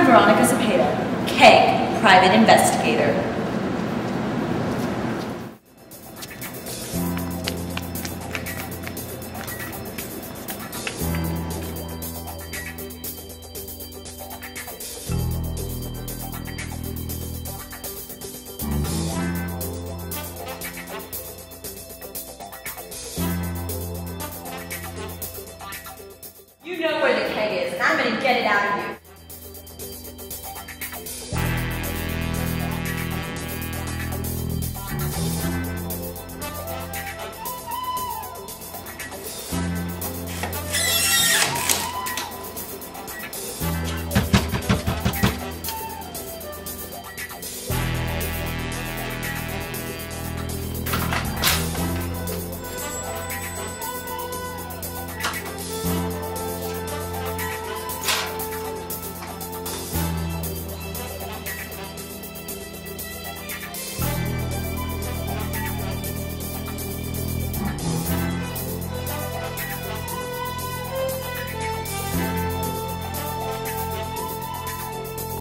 Veronica Cepeda, Keg Private Investigator. You know where the keg is, and I'm gonna get it out of you.